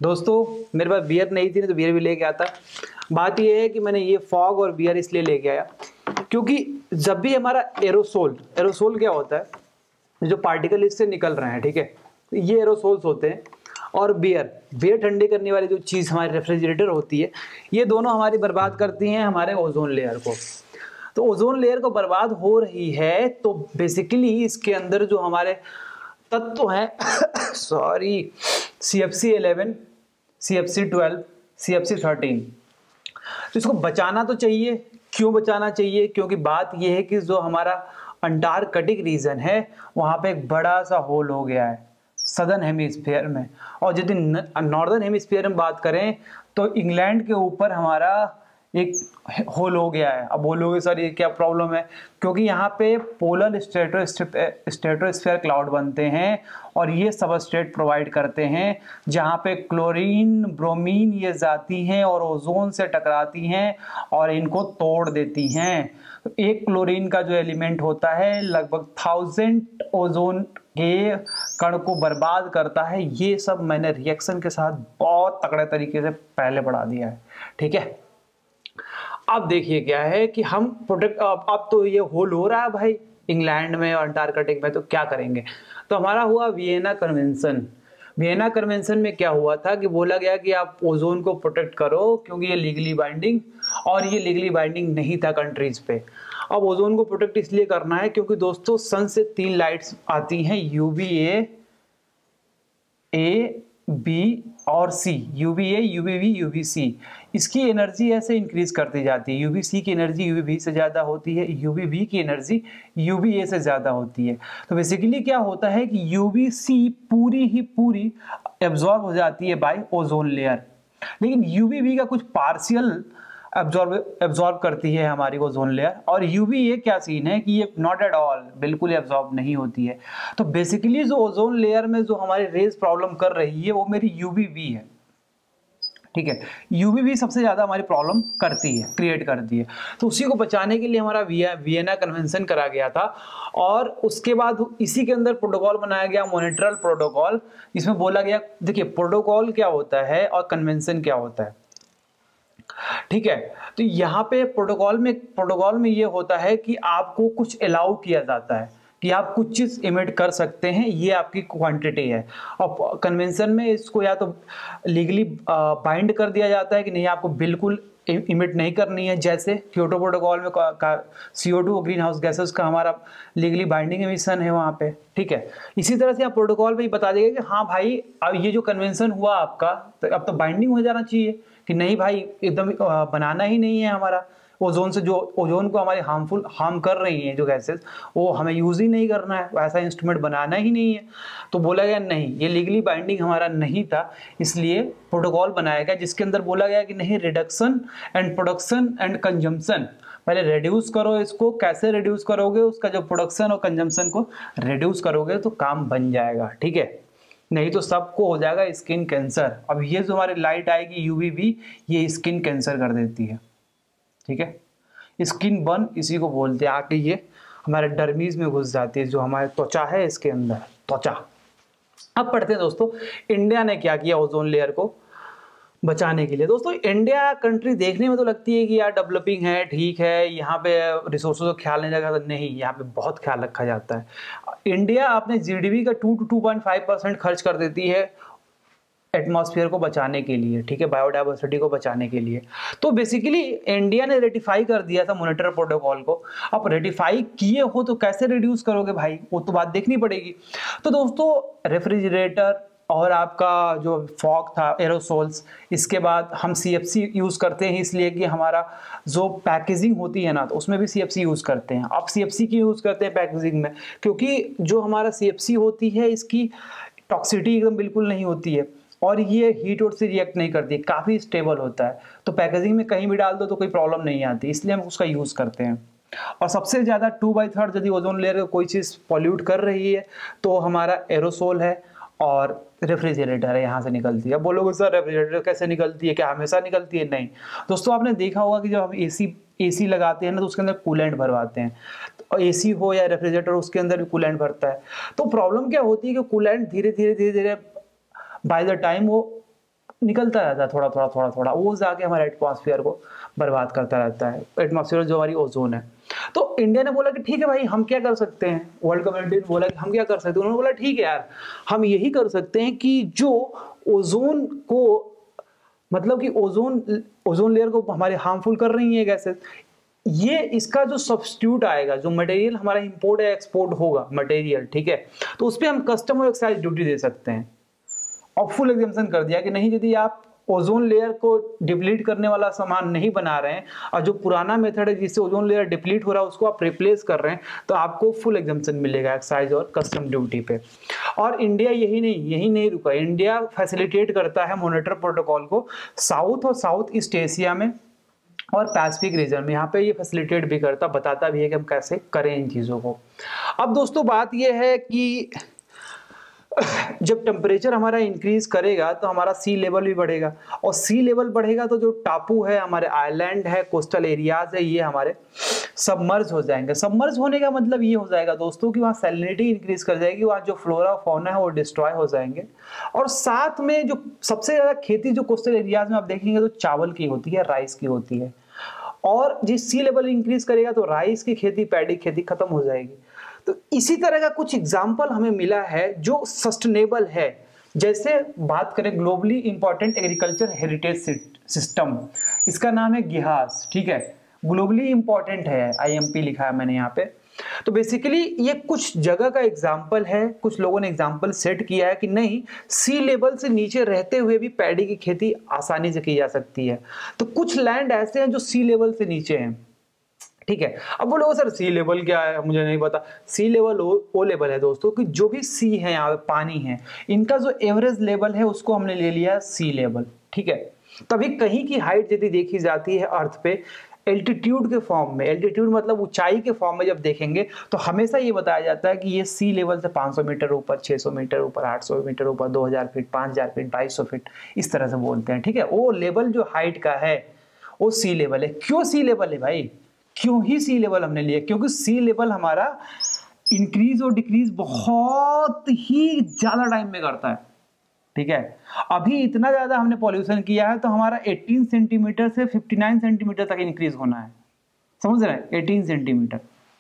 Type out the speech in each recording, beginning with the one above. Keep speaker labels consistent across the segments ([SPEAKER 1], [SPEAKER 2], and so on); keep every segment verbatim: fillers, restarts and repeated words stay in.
[SPEAKER 1] दोस्तों मेरे पास बियर नहीं थी ना तो बियर भी लेके आता। बात यह है कि मैंने ये फॉग और बियर इसलिए लेके आया क्योंकि जब भी हमारा एरोसोल एरोसोल क्या होता है, जो पार्टिकल इससे निकल रहे हैं, ठीक है, तो ये एरोसोल्स होते हैं। और बियर बियर ठंडी करने वाली जो चीज़ हमारी रेफ्रिजरेटर होती है, ये दोनों हमारी बर्बाद करती हैं हमारे ओजोन लेयर को। तो ओजोन लेयर को बर्बाद हो रही है तो बेसिकली इसके अंदर जो हमारे तत्व हैं sorry C F C eleven, C F C twelve, C F C thirteen, तो इसको बचाना तो चाहिए। क्यों बचाना चाहिए? क्योंकि बात यह है कि जो हमारा अंटार्कटिक रीजन है वहां पे एक बड़ा सा होल हो गया है सदर्न हेमिस्फीयर में। और यदि नॉर्दर्न हेमिस्फीयर में बात करें तो इंग्लैंड के ऊपर हमारा एक होल हो गया है। अब बोलोगे सर ये क्या प्रॉब्लम है? क्योंकि यहाँ पे पोलर स्ट्रेटोस्फीयर क्लाउड बनते हैं और ये सबस्ट्रेट प्रोवाइड करते हैं जहाँ पे क्लोरीन ब्रोमीन ये जाती हैं और ओजोन से टकराती हैं और इनको तोड़ देती हैं। तो एक क्लोरीन का जो एलिमेंट होता है लगभग थाउजेंड ओजोन के कण को बर्बाद करता है। ये सब मैंने रिएक्शन के साथ बहुत तगड़े तरीके से पहले बढ़ा दिया है, ठीक है। अब देखिए क्या है कि हम प्रोटेक्ट अब, अब तो ये होल हो रहा है भाई इंग्लैंड में और अंटार्कटिक में, तो क्या करेंगे? तो हमारा हुआ वियना कन्वेंशन। वियना कन्वेंशन में क्या हुआ था कि बोला गया कि आप ओजोन को प्रोटेक्ट करो क्योंकि ये लीगली बाइंडिंग, और ये लीगली बाइंडिंग नहीं था कंट्रीज पे। अब ओजोन को प्रोटेक्ट इसलिए करना है क्योंकि दोस्तों सन से तीन लाइट्स आती हैं, यूवीए, ए, बी और सी। यूवीए, यूवीबी, यूवीसी, इसकी एनर्जी ऐसे इंक्रीज करती जाती है। यूवीसी की एनर्जी यूवीबी से ज़्यादा होती है, यूवीबी की एनर्जी यूवीए से ज़्यादा होती है। तो बेसिकली क्या होता है कि यूवीसी पूरी ही पूरी एब्जॉर्ब हो जाती है बाय ओजोन लेयर, लेकिन यूवीबी का कुछ पार्शियल एब्जॉर्ब एब्जॉर्ब करती है हमारी ओजोन लेयर। और यूवीए क्या सीन है कि ये नॉट एट ऑल बिल्कुल एब्जॉर्ब नहीं होती है। तो बेसिकली जो ओजोन लेयर में जो हमारी रेज प्रॉब्लम कर रही है वो मेरी यूवीबी है, ठीक है। यूवीबी सबसे ज्यादा हमारी प्रॉब्लम करती है, क्रिएट करती है। तो उसी को बचाने के लिए हमारा वियना कन्वेंशन करा गया था और उसके बाद इसी के अंदर प्रोटोकॉल बनाया गया, मॉनिट्रल प्रोटोकॉल। इसमें बोला गया, देखिए प्रोटोकॉल क्या होता है और कन्वेंशन क्या होता है, ठीक है। तो यहाँ पे प्रोटोकॉल में प्रोटोकॉल में ये होता है कि आपको कुछ अलाउ किया जाता है कि आप कुछ चीज इमिट कर सकते हैं, ये आपकी क्वांटिटी है। और कन्वेंशन में इसको या तो लीगली बाइंड कर दिया जाता है कि नहीं आपको बिल्कुल इमिट नहीं करनी है। जैसे क्योटो प्रोटोकॉल में C O two greenhouse gases का हमारा लीगली बाइंडिंग एमिशन है वहाँ पे, ठीक है। इसी तरह से आप प्रोटोकॉल में ही बता देगा कि हाँ भाई अब ये जो कन्वेंशन हुआ आपका तो अब तो बाइंडिंग हो जाना चाहिए कि नहीं भाई एकदम बनाना ही नहीं है हमारा ओजोन से, जो ओजोन को हमारे हार्मफुल हार्म कर रही हैं जो गैसेस, वो हमें यूज ही नहीं करना है, ऐसा इंस्ट्रूमेंट बनाना ही नहीं है। तो बोला गया नहीं, ये लीगली बाइंडिंग हमारा नहीं था, इसलिए प्रोटोकॉल बनाया गया जिसके अंदर बोला गया कि नहीं reduction and production and consumption, पहले रिड्यूस करो इसको। कैसे रिड्यूस करोगे? उसका जो प्रोडक्शन और कंजम्पशन को रिड्यूस करोगे तो काम बन जाएगा, ठीक है। नहीं तो सबको हो जाएगा स्किन कैंसर। अब ये जो हमारी लाइट आएगी यूवीबी, ये स्किन कैंसर कर देती है, ठीक है। स्किन बर्न इसी को बोलते हैं। आके ये हमारे डर्मीज में घुस जाती है, जो हमारे त्वचा है इसके अंदर, त्वचा। अब पढ़ते हैं दोस्तों इंडिया ने क्या किया ओजोन लेयर को बचाने के लिए। दोस्तों इंडिया कंट्री देखने में तो लगती है कि यार डेवलपिंग है, ठीक है, यहाँ पे रिसोर्सेज का ख्याल नहीं रखा, नहीं यहाँ पे बहुत ख्याल रखा जाता है। इंडिया अपने जीडीपी का two two two point five percent खर्च कर देती है एटमॉस्फेयर को बचाने के लिए, ठीक है, बायोडाइवर्सिटी को बचाने के लिए। तो बेसिकली इंडिया ने रेटिफाई कर दिया था मॉनिटर प्रोटोकॉल को। अब रेटिफाई किए हो तो कैसे रिड्यूस करोगे भाई, वो तो बात देखनी पड़ेगी। तो दोस्तों रेफ्रिजरेटर और आपका जो फॉग था एरोसोल्स, इसके बाद हम सीएफसी यूज करते हैं इसलिए कि हमारा जो पैकेजिंग होती है ना तो उसमें भी सीएफसी यूज करते हैं। अब सीएफसी क्यों यूज करते हैं पैकेजिंग में? क्योंकि जो हमारा सीएफसी होती है इसकी टॉक्सिसिटी एकदम बिल्कुल नहीं होती है और ये हीट और से रिएक्ट नहीं करती, काफ़ी स्टेबल होता है। तो पैकेजिंग में कहीं भी डाल दो तो कोई प्रॉब्लम नहीं आती, इसलिए हम उसका यूज़ करते हैं। और सबसे ज़्यादा टू बाई थर्ड यदि ओजोन लेयर कोई चीज़ पॉल्यूट कर रही है तो हमारा एरोसोल है और रेफ्रिजरेटर है, यहाँ से निकलती है। अब बोलोगे सर रेफ्रिजरेटर कैसे निकलती है, क्या हमेशा निकलती है? नहीं दोस्तों, आपने देखा होगा कि जब हम एसी एसी लगाते हैं ना तो उसके अंदर कूलेंट भरवाते हैं, तो एसी हो या रेफ्रिजरेटर उसके अंदर भी कूलेंट भरता है। तो प्रॉब्लम क्या होती है कि कूलेंट धीरे धीरे धीरे धीरे बाय द टाइम वो निकलता रहता है थोड़ा थोड़ा थोड़ा थोड़ा, वो जाके हमारे एटमॉस्फेयर को बर्बाद करता रहता है, एटमॉस्फेयर जो हमारी ओजोन है। तो इंडिया ने बोला कि ठीक है भाई, हम क्या कर सकते हैं, वर्ल्ड कम्युनिटी ने बोला कि हम क्या कर सकते हैं, उन्होंने बोला ठीक है यार, हम यही कर सकते हैं कि जो ओजोन को, मतलब कि ओजोन ओजोन लेयर को हमारे हार्मफुल कर रही है गैसेस, ये इसका जो सब्स्टिट्यूट आएगा, जो मटेरियल हमारा इंपोर्ट या एक्सपोर्ट होगा मटेरियल, ठीक है, तो उस पर हम कस्टम और एक्साइज ड्यूटी दे सकते हैं। और फुल एग्जाम्पशन कर दिया कि नहीं, यदि आप ओजोन लेयर को डिप्लीट करने वाला सामान नहीं बना रहे हैं और जो पुराना मेथड है जिससे ओजोन लेयर डिप्लीट हो रहा है उसको आप रिप्लेस कर रहे हैं, तो आपको फुल एग्जाम्पशन मिलेगा एक्साइज और कस्टम ड्यूटी पे। और इंडिया यही नहीं यही नहीं रुका, इंडिया फैसिलिटेट करता है मॉनिटर प्रोटोकॉल को साउथ और साउथ ईस्ट एशिया में और पैसिफिक रीजन में, यहाँ पे ये फैसिलिटेट भी करता, बताता भी है कि हम कैसे करें इन चीज़ों को। अब दोस्तों बात ये है कि जब टेम्परेचर हमारा इंक्रीज करेगा तो हमारा सी लेवल भी बढ़ेगा, और सी लेवल बढ़ेगा तो जो टापू है, हमारे आइलैंड है, कोस्टल एरियाज है, ये हमारे सबमर्ज हो जाएंगे। सबमर्ज होने का मतलब ये हो जाएगा दोस्तों कि वहाँ सैलिनिटी इंक्रीज कर जाएगी, वहाँ जो फ्लोरा फौना है वो डिस्ट्रॉय हो जाएंगे। और साथ में जो सबसे ज़्यादा खेती जो कोस्टल एरियाज में आप देखेंगे तो चावल की होती है, राइस की होती है, और जिस सी लेवल इंक्रीज करेगा तो राइस की खेती, पैडी खेती खत्म हो जाएगी। तो इसी तरह का कुछ एग्जाम्पल हमें मिला है जो सस्टेनेबल है। जैसे बात करें globally important agriculture heritage system, इसका नाम है गिहास, ठीक है, ग्लोबली इंपॉर्टेंट है, आईएमपी लिखा है मैंने यहाँ पे। तो बेसिकली ये कुछ जगह का एग्जाम्पल है, कुछ लोगों ने एग्जाम्पल सेट किया है कि नहीं, सी लेवल से नीचे रहते हुए भी पैडी की खेती आसानी से की जा सकती है। तो कुछ लैंड ऐसे हैं जो सी लेवल से नीचे हैं, ठीक है। अब बोलो सर सी लेवल क्या है, मुझे नहीं पता। सी लेवल वो लेवल है दोस्तों कि जो भी सी है, यहाँ पे पानी है, इनका जो एवरेज लेवल है उसको हमने ले लिया सी लेवल, ठीक है। तभी कहीं की हाइट यदि देखी जाती है अर्थ पे एल्टीट्यूड के फॉर्म में, एल्टीट्यूड मतलब ऊंचाई के फॉर्म में जब देखेंगे तो हमेशा ये बताया जाता है कि ये सी लेवल से पाँच सौ मीटर ऊपर, छह सौ मीटर ऊपर, आठ सौ मीटर ऊपर, दो हज़ार फीट, पाँच हज़ार फीट, बाईस सौ फीट, इस तरह से बोलते हैं, ठीक है। वो लेवल जो हाइट का है वो सी लेवल है। क्यों सी लेवल है भाई, क्यों ही सी लेवल हमने लिया, क्योंकि सी लेवल हमारा इंक्रीज और डिक्रीज बहुत ही ज्यादा टाइम में करता है, ठीक है। अभी इतना ज्यादा हमने पॉल्यूशन किया है तो हमारा अठारह सेंटीमीटर से उनसठ सेंटीमीटर तक इंक्रीज होना है, समझ रहे हैं, अठारह सेंटीमीटर,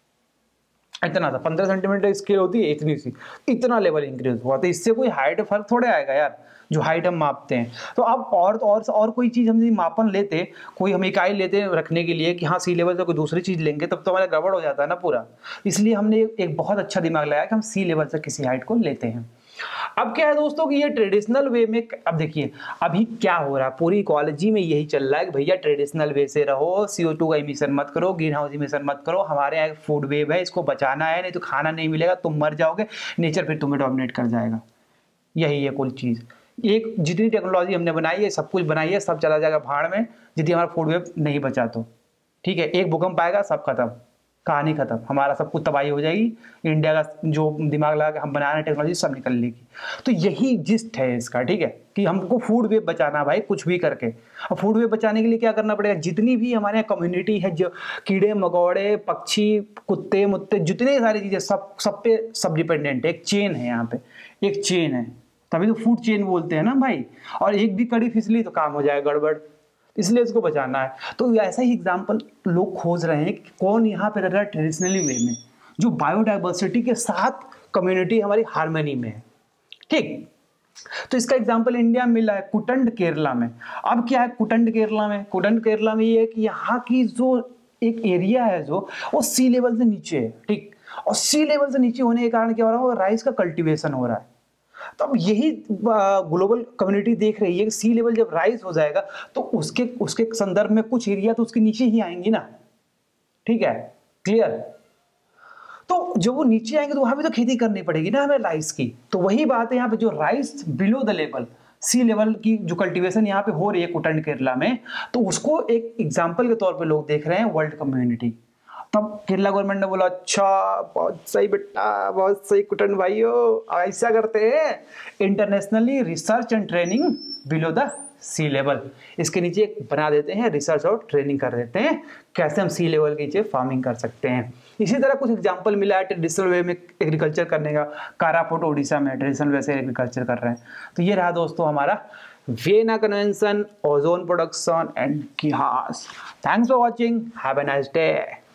[SPEAKER 1] इतना सा पंद्रह सेंटीमीटर स्केल होती है, इतनी सी, इतना लेवल इंक्रीज हुआ। तो इससे कोई हाइट फर्क थोड़े आएगा यार, जो हाइट हम मापते हैं। तो अब और और और कोई चीज हम मापन लेते, कोई हम इकाई लेते रखने के लिए कि हाँ सी लेवल से कोई दूसरी चीज लेंगे, तब तो हमारा गड़बड़ हो जाता है ना पूरा। इसलिए हमने एक बहुत अच्छा दिमाग लगाया कि हम सी लेवल से किसी हाइट को लेते हैं। अब क्या है दोस्तों कि ये ट्रेडिशनल वे में, अब देखिए अभी क्या हो रहा है, पूरी इकोलॉजी में यही चल रहा है कि भैया ट्रेडिशनल वे से रहो, सी ओ टू का इमिशन मत करो, ग्रीन हाउस इमिशन मत करो, हमारे यहाँ फूड वेव है, इसको बचाना है, नहीं तो खाना नहीं मिलेगा, तुम मर जाओगे, नेचर फिर तुम्हें डोमिनेट कर जाएगा। यही है कुल चीज। एक जितनी टेक्नोलॉजी हमने बनाई है, सब कुछ बनाई है, सब चला जाएगा भाड़ में यदि हमारा फूड वेव नहीं बचा तो, ठीक है। एक भूकंप आएगा, सब खत्म, कहानी खत्म, हमारा सब कुछ तबाही हो जाएगी, इंडिया का जो दिमाग लगा के हम बना रहे हैं टेक्नोलॉजी सब निकल लेगी। तो यही जिस्ट है इसका, ठीक है, कि हमको फूड वेव बचाना भाई, कुछ भी करके। और फूड वेव बचाने के लिए क्या करना पड़ेगा, जितनी भी हमारे यहाँ कम्युनिटी है, जो कीड़े मकोड़े, पक्षी, कुत्ते मुत्ते, जितने सारी चीजें, सब सब पे सब डिपेंडेंट है, एक चेन है यहाँ पे, एक चेन है, तभी तो फूड चेन बोलते हैं ना भाई। और एक भी कड़ी फिसली तो काम हो जाएगा गड़बड़, इसलिए इसको बचाना है। तो ऐसा ही एग्जाम्पल लोग खोज रहे हैं कि कौन यहाँ पे रह रहा है ट्रेडिशनली वे में, जो बायोडाइवर्सिटी के साथ कम्युनिटी हमारी हार्मनी में है, ठीक। तो इसका एग्जाम्पल इंडिया में मिला है कुटंड केरला में। अब क्या है कुटंड केरला में, कुटंड केरला में ये है कि यहाँ की जो एक एरिया है जो वो सी लेवल से नीचे है, ठीक। और सी लेवल से नीचे होने के कारण क्या हो रहा है, राइस का कल्टीवेशन हो रहा है। तो अब यही ग्लोबल कम्युनिटी देख रही है कि सी लेवल जब राइज हो जाएगा तो उसके उसके संदर्भ में कुछ एरिया तो उसके नीचे ही आएंगी ना, ठीक है, क्लियर। तो जब वो नीचे आएंगे तो वहां भी तो खेती करनी पड़ेगी ना हमें राइस की। तो वही बात है यहाँ पे, जो rice below the level, sea level की जो कल्टीवेशन यहाँ पे हो रही है कुटंड केरला में, तो उसको एक एग्जाम्पल के तौर पर लोग देख रहे हैं वर्ल्ड कम्युनिटी। तब केरला गवर्नमेंट ने बोला अच्छा बहुत सही बेटा, बहुत सही कुटन भाइयों, ऐसा करते हैं internationally research and training below the sea level, इसके नीचे एक बना देते हैं, रिसर्च और ट्रेनिंग कर देते हैं, कैसे हम सी लेवल के नीचे फार्मिंग कर सकते हैं। इसी तरह कुछ एग्जांपल मिला है ट्रेडिशनल वे में एग्रीकल्चर करने का, कारापुट ओडिशा में ट्रेडिशनल वे से एग्रीकल्चर कर रहे हैं। तो ये रहा दोस्तों हमारा Vienna Convention, ozone production and gas. Thanks for watching. Have a nice day.